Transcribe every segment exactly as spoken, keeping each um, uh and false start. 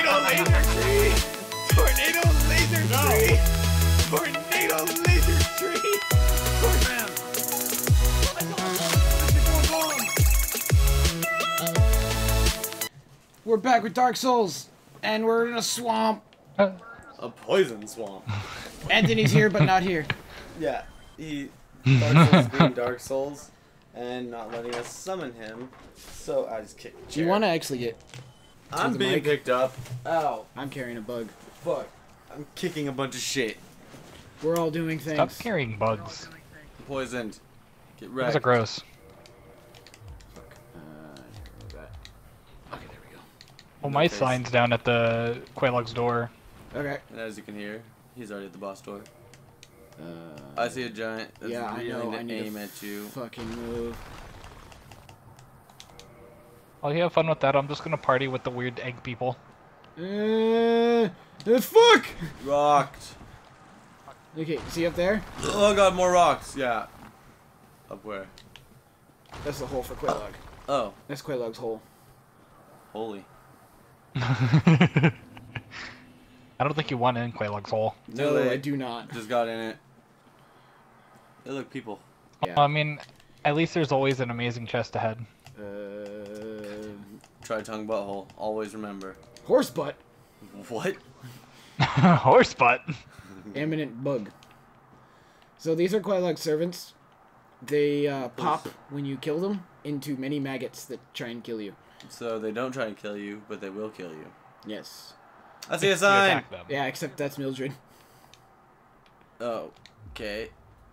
laser tree! Tornado laser tree! Tornado laser tree! Tornado! We're back with Dark Souls, and we're in a swamp. Uh, A poison swamp. Anthony's here, but not here. Yeah, he Dark Souls being Dark Souls and not letting us summon him. So I just kicked the Do you chair. want to actually get... I'm the being mic? picked up. Ow. I'm carrying a bug. Fuck. I'm kicking a bunch of shit. We're all doing things. Stop carrying bugs. Poisoned. Get Those wrecked. are gross. Uh, okay, there we go. Well, No my face. sign's down at the Quaylog's door. Okay. And as you can hear, he's already at the boss door. Uh, I see a giant that's yeah, I willing know. to I need aim to at you. fucking move. While you have fun with that, I'm just gonna party with the weird egg people. Uh, uh, fuck! Rocked. Okay, see up there? Oh god, more rocks. Yeah. Up where? That's the hole for Quaylog. Oh, That's Quaylog's hole. holy. I don't think you want in Quaylog's hole. No, Too late. I do not. Just got in it. Hey, look, people. Yeah. I mean, at least there's always an amazing chest ahead. Uh, Try tongue butthole. Always remember. horse butt. What? Horse butt. Eminent bug. So these are Quaylog's servants. They uh, pop when you kill them into many maggots that try and kill you. So they don't try and kill you, but they will kill you. Yes. I see a You sign. attack them. Yeah, except that's Mildred. Oh, okay.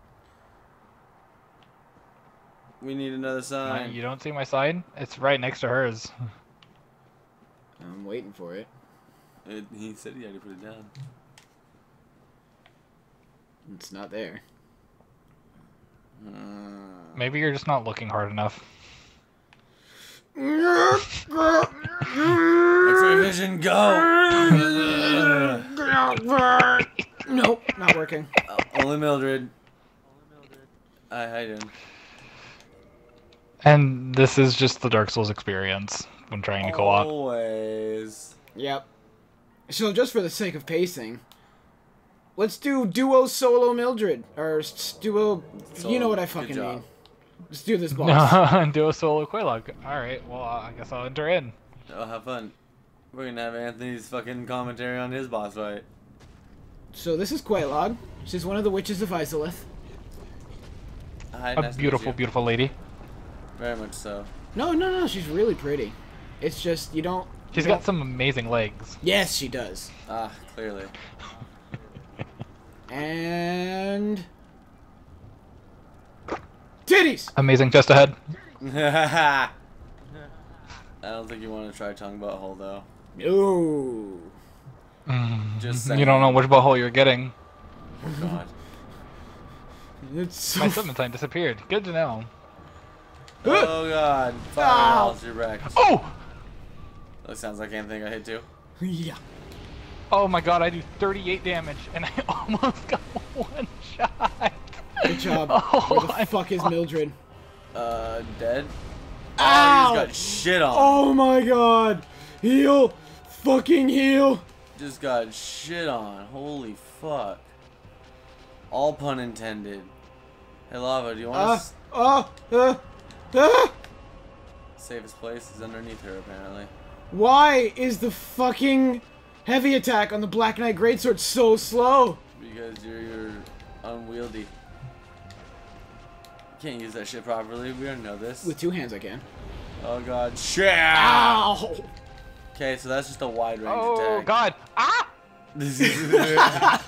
We need another Uh, sign. you don't see my sign? It's right next to hers. I'm waiting for it. It, he said he had to put it down. It's not there. Uh, Maybe you're just not looking hard enough. X-ray vision, go! Nope, not working. Uh, only Mildred. Hi, how you doing? And this is just the Dark Souls experience when trying to co-op. Always. Yep. So just for the sake of pacing, let's do duo solo Mildred or s- duo. You know what I Good fucking job. mean. Let's do this, boss. Do a solo Quaylog. Alright, well, I guess I'll enter in. Oh, have fun. We're gonna have Anthony's fucking commentary on his boss fight. So this is Quaylog. She's one of the witches of Izalith. Hi, A nice to meet beautiful, you. beautiful lady. Very much so. No, no, no. She's really pretty. It's just you don't. She's you got don't- some amazing legs. Yes, she does. Ah, clearly. And titties. Amazing chest ahead. I don't think you want to try tongue butthole though. No. Just You don't know which butthole you're getting. Oh god. It's so. My summon sign disappeared. Good to know. Oh god. Ow. Fireballs, you're wrecked. Oh! That sounds like anything I hit too. Yeah. Oh my god, I do thirty-eight damage, and I almost got one shot. Good job. Oh, Where the I fuck is fuck- Uh, Mildred? dead? Ow! Oh, you just got shit on. Oh my god! Heal! Fucking heal! Just got shit on. Holy fuck. All pun intended. Hey Lava, do you want Ah! to Ah! Ah! Ah! safest place? Is underneath her apparently. Why is the fucking heavy attack on the Black Knight Greatsword so slow? Because you're, you're unwieldy. You can't use that shit properly. We don't know this. With two hands I can. Oh god. Shit! Ow! Okay, so that's just a wide range Oh attack. god. Ah! This is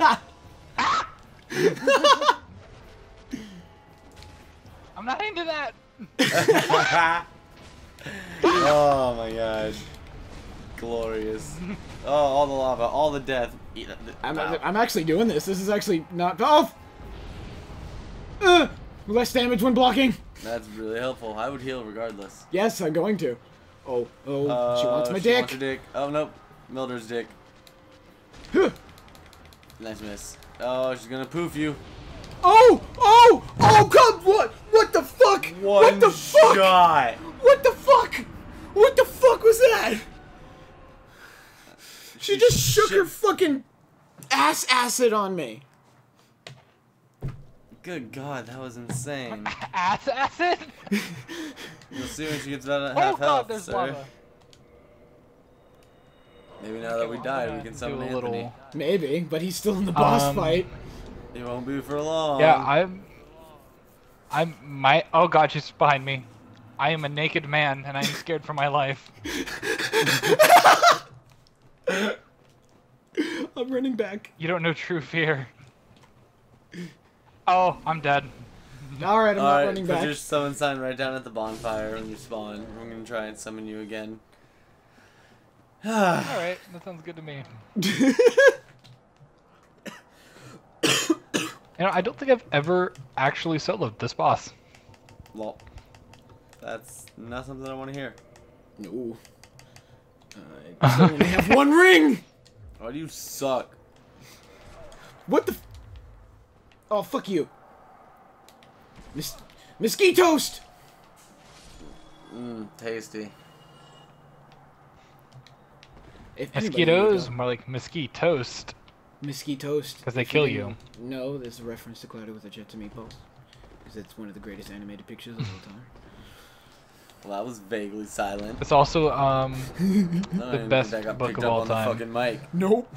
I'm not into that. Oh my god. Glorious. Oh, all the lava, all the death. I'm, Wow. I'm actually doing this. This is actually not. Oh! Uh, less damage when blocking. That's really helpful. I would heal regardless. Yes, I'm going to. Oh, oh, she Uh, wants my she dick. Wants her dick. Oh nope, Mildred's dick. Huh. Nice miss. Oh, she's gonna poof you. Oh! Oh! Oh, come! What? What the fuck? One what the fuck? shot. What the fuck? What the fuck was that? She You just shook her shit. fucking ass acid on me. Good God, that was insane. Ass acid? You'll see when she gets about Oh half god, health, there's sir. lava. Maybe now Okay, that we well, I'm died, gonna we can do summon a Anthony. little- Maybe, but he's still in the boss Um, fight. It won't be for long. Yeah, I'm. I'm my. Oh god, she's behind me. I am a naked man, and I'm scared for my life. I'm running back. You don't know true fear. Oh, I'm dead. All right, I'm not Alright, running put back. your summon sign right down at the bonfire when you spawn. I'm gonna try and summon you again. Alright, that sounds good to me. You know, I don't think I've ever actually soloed this boss. Well, that's not something I want to hear. No. I only have one ring. Why do you suck? What the? F oh, fuck you. Mis Mosquitoast. Mmm, tasty. If anybody Mosquitoes? would More like mesquite toast. know. Mosquitoast. Because they If kill didn't you. know, this is a reference to Cloudy with a Jet to Meatballs. Because it's one of the greatest animated pictures of all time. Well, that was vaguely silent. It's also, um, I don't the even best think I got book picked of up all on time. the fucking mic. Nope.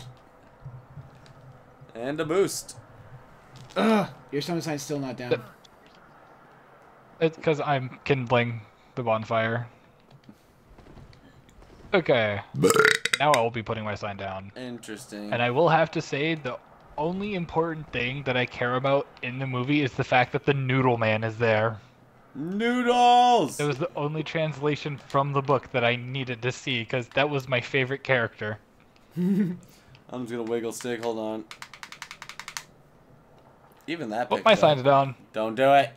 And a boost. Ugh. Your summon sign's still not down. It's because I'm kindling the bonfire. Okay. Now I will be putting my sign down. Interesting. And I will have to say the only important thing that I care about in the movie is the fact that the Noodle Man is there. Noodles! It was the only translation from the book that I needed to see because that was my favorite character. I'm just gonna wiggle stick. Hold on. Even that. Put picked my up. sign down. Don't do it.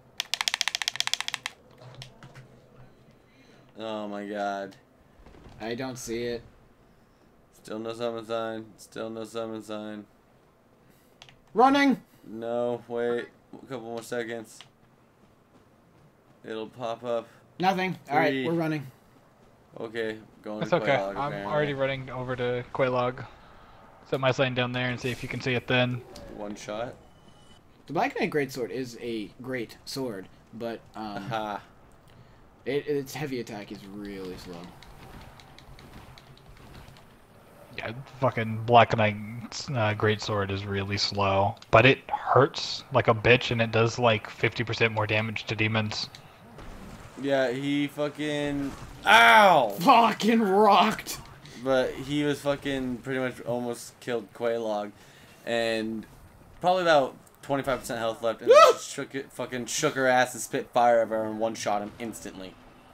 Oh my god. I don't see it. Still no summon sign. Still no summon sign. Running. No, wait. A couple more seconds. It'll pop up. Nothing. All right, Three. we're running. Okay, going That's to okay. Quelaag, I'm apparently. already running over to Quelaag. Set my sign down there and see if you can see it then. One shot. The Black Knight Greatsword is a great sword, but um, Aha. it, its heavy attack is really slow. Yeah, fucking Black Knight's uh, Greatsword is really slow. But it hurts like a bitch and it does like fifty percent more damage to demons. Yeah, he fucking. Ow! Fucking rocked. But he was fucking pretty much almost killed Quelaag, and probably about twenty-five percent health left, and then she shook it, fucking shook her ass and spit fire everywhere and one shot him instantly.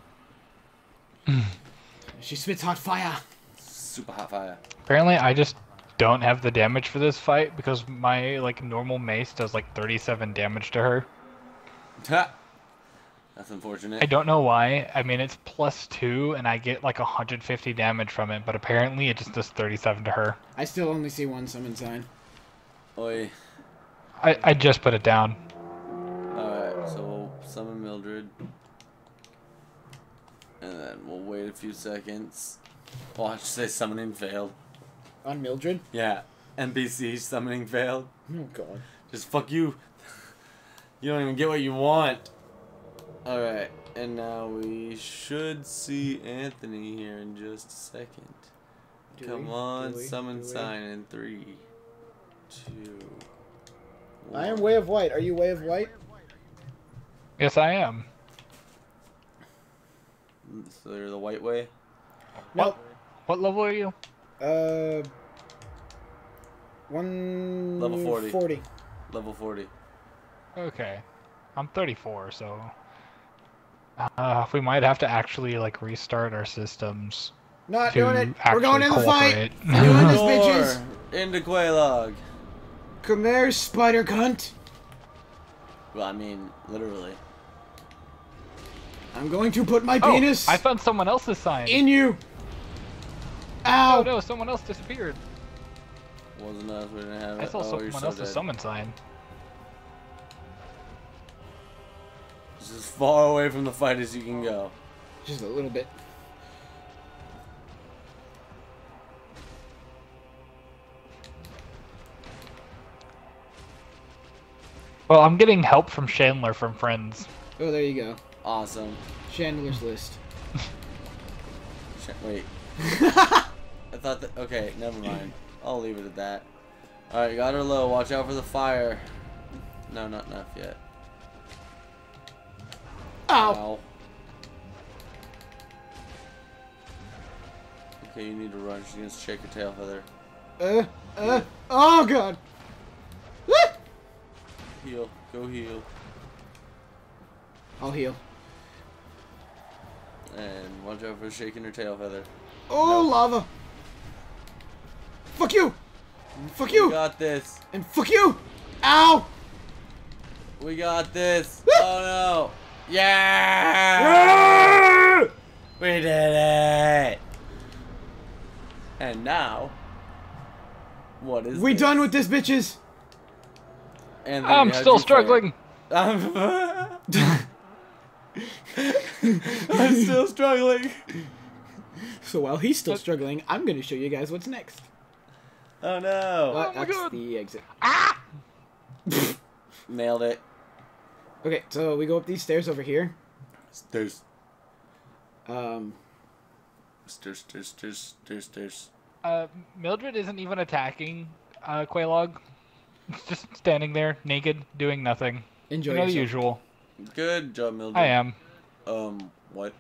She spits hot fire. Super hot fire. Apparently, I just don't have the damage for this fight because my like normal mace does like thirty-seven damage to her. Ha! That's unfortunate. I don't know why. I mean, it's plus two, and I get like one hundred fifty damage from it, but apparently it just does thirty-seven to her. I still only see one summon sign. Oi. I, I just put it down. Alright, so we'll summon Mildred. And then we'll wait a few seconds. Watch, say summoning failed. On Mildred? Yeah. N P C summoning failed. Oh god. Just fuck you. You don't even get what you want. Alright, and now we should see Anthony here in just a second. Do Come we? on, Do we? summon Do we? sign in three, two, one. I am Way of White. Are you Way of White? Yes, I am. So they're the white way? No. What level are you? Uh. One. Level forty. Forty. Level forty. Okay. I'm thirty-four, so... Uh, we might have to actually, like, restart our systems Not to doing it. We're actually going in the fight. cooperate. Doing this, Door bitches. into Quelaag. Come here, spider cunt. Well, I mean, literally. I'm going to put my Oh, penis I found someone else's sign. in you. Ow. Oh no, someone else disappeared. Wasn't us, we didn't have it. I saw oh, you're someone so else's dead. summon sign. Just as far away from the fight as you can go. Just a little bit. Well, I'm getting help from Chandler from friends. Oh, there you go. Awesome. Chandler's List. Sh- Wait. I thought that. Okay, never mind. I'll leave it at that. Alright, got her low. Watch out for the fire. No, not enough yet. Ow! Ow. Okay, you need to run. She's gonna shake her tail feather. Uh, uh, oh god! Ah! Heal. Go heal. I'll heal. And watch out for shaking her tail feather. Oh, No. lava! Fuck you! Fuck We you! got this. And fuck you! Ow! We got this. Oh no. Yeah! We did it. And now, what is We this? done with this, bitches? And I'm still struggling. I'm, I'm still struggling. So while he's still struggling, I'm gonna show you guys what's next. Oh no. Uh, my that's God. the exit. Nailed it. Okay, so we go up these stairs over here. Stairs. Um, Stairs, stairs, stairs, stairs, stairs. Uh, Mildred isn't even attacking uh, Quaylog. Just standing there, naked, doing nothing. enjoy You know the yourself. usual. Good job, Mildred. I am. Um, what?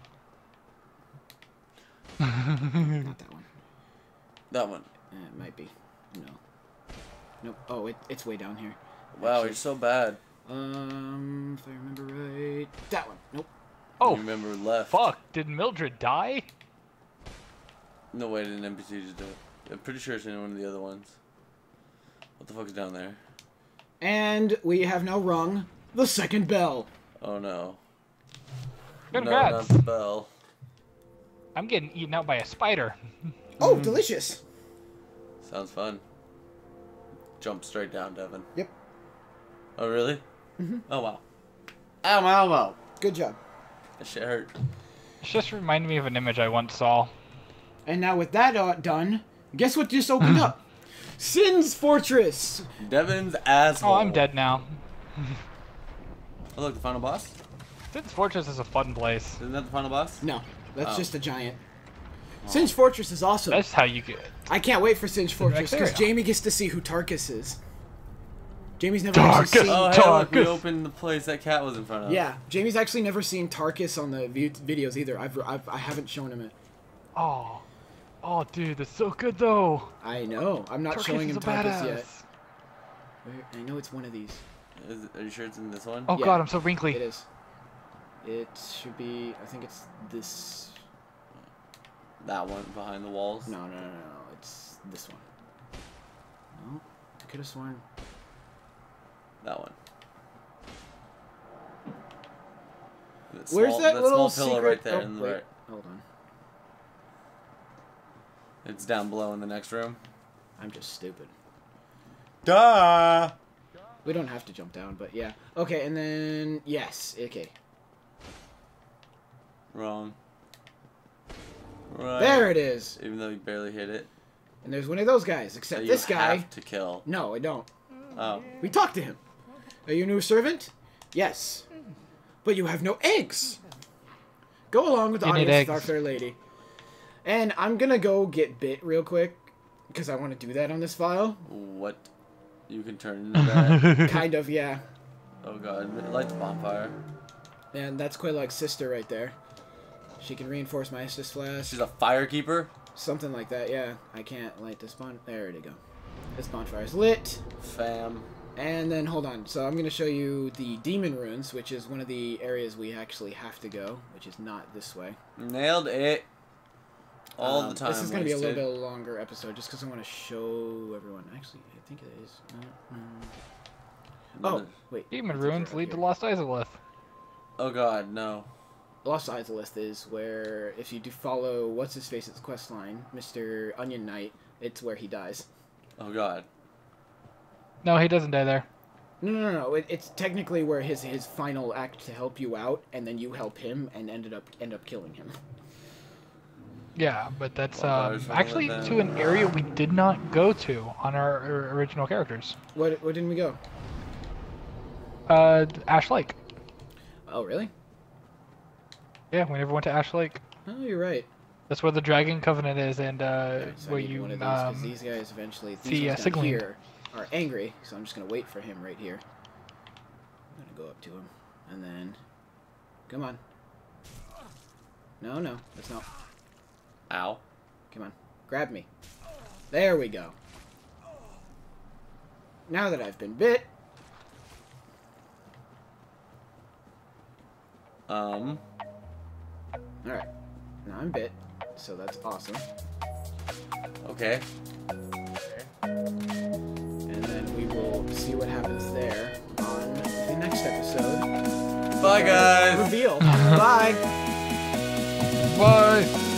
Not that one. That one. Eh, it might be. No. Nope. Oh, it, it's way down here. Wow, Actually- you're so bad. Um, if I remember right, that one. Nope. Oh, You remember left. fuck. Did Mildred die? No way, did an N P C just do it. I'm pretty sure it's in one of the other ones. What the fuck is down there? And we have now rung the second bell. Oh no. Congrats. No, not the bell. I'm getting eaten out by a spider. Oh, delicious. Sounds fun. Jump straight down, Devin. Yep. Oh, really? Mm-hmm. Oh, wow. Ow, my elbow. Good job. That shit hurt. It just reminded me of an image I once saw. And now with that uh, done, guess what just opened up? Sin's Fortress. Devin's asshole. Oh, I'm dead now. Oh, look, the final boss? Sin's Fortress is a fun place. Isn't that the final boss? No, that's Oh. just a giant. Sin's Fortress is awesome. That's how you get. I can't wait for Sin's Fortress because area. Jamie gets to see who Tarkus is. Jamie's never actually Tarkus. seen. Oh, hey, look, we Tarkus. opened the place that cat was in front of. Yeah, Jamie's actually never seen Tarkus on the vi- videos either. I've, I've I haven't shown him it. Oh. Oh, dude, that's so good though. I know. I'm not Tarkus showing is him a Tarkus badass. yet. Where- I know it's one of these. Is it, are you sure it's in this one? Oh Yeah. god, I'm so It wrinkly. is. It should be. I think it's this. That one behind the walls? No, no, no, no. no. It's this one. No, I could have sworn. That one. That Where's small- that little small pillar secret? right there Oh, in the wait. right? Hold on. It's down below in the next room. I'm just stupid. Duh! We don't have to jump down, but yeah. Okay, and then yes. Okay. Wrong. Right. There it is. Even though you barely hit it. And there's one of those guys. Except that this you guy. have to kill. No, I don't. Oh. We talked to him. Are you a new servant? Yes. But you have no eggs. Go along with the You need audience with our eggs. fair lady. And I'm gonna go get bit real quick because I want to do that on this file. What? You can turn into that. Kind of, yeah. Oh god. Light the bonfire. And that's Quaylog's sister right there. She can reinforce my Estus flask. She's a firekeeper? Something like that, yeah. I can't light this bon. There we go. This bonfire's lit. Fam. And then, hold on. So I'm going to show you the Demon Runes, which is one of the areas we actually have to go, which is not this way. Nailed it. All Um, the time. This is going to be a little wasted. bit longer episode, just because I want to show everyone. Actually, I think it is. Uh, mm. Oh, Another- wait. Demon It's over runes lead here. to Lost Izalith. Oh god, no. Lost Izalith is where, if you do follow what's his face's quest line, Mister Onion Knight, it's where he dies. Oh god. No, he doesn't die there. No, no, no, no. It, it's technically where his his final act to help you out, and then you help him, and ended up end up killing him. Yeah, but that's Well, um, there's actually one of to an area we did not go to on our, our original characters. What? Where didn't we go? Uh, Ash Lake. Oh, really? Yeah, we never went to Ash Lake. Oh, you're right. That's where the Dragon Covenant is, and uh, Okay, so I where need you one of these, 'cause um, these guys eventually, see, these uh, ones down Signaling. here are angry, so I'm just gonna wait for him right here. I'm gonna go up to him, and then, come on. No, no, that's not. Ow. Come on, grab me. There we go. Now that I've been bit, Um. all right. Now I'm bit, so that's awesome. Okay. And then we will see what happens there on the next episode. Bye, guys. Reveal. Bye. Bye.